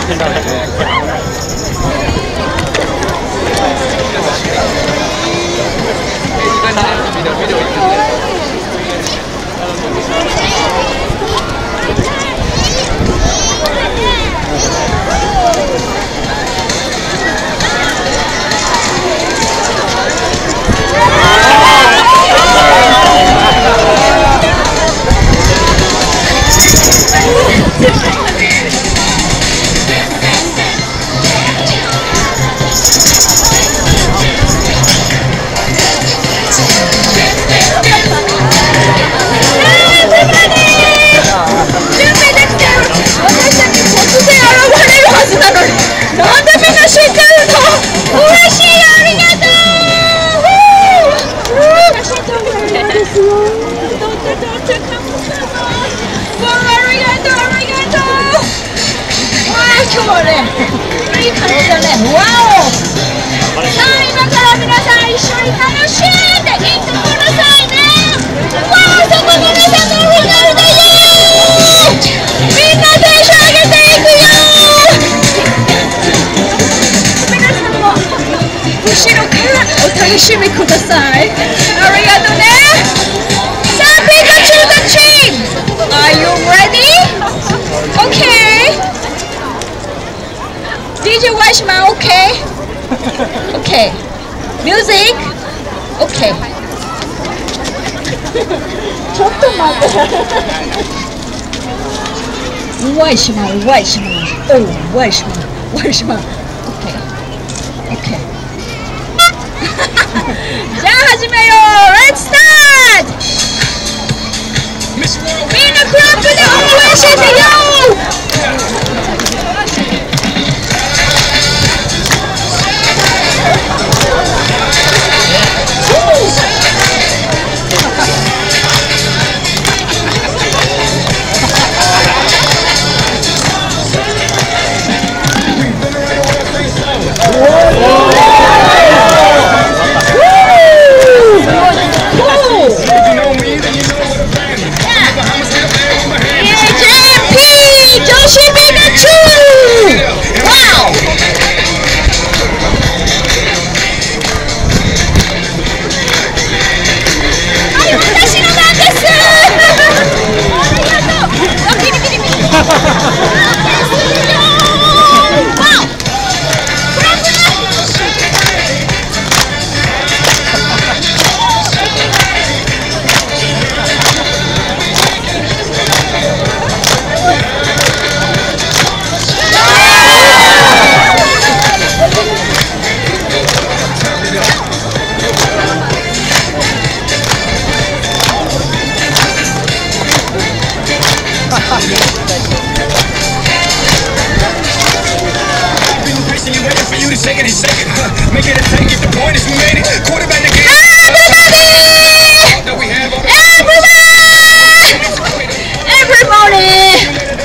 楽しみください。ありがとうね。さあ、ピカチュウのチーム。Are you ready? Okay. DJ ワイシマン OK? OK. Music? OK. ちょっと待って。ワイシマン、ワイシマン。お、ワイシマン、ワイシマン。OK。OK。じゃあ始めよう Let's start! みんなクラップで応援してよ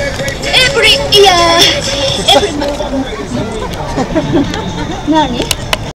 何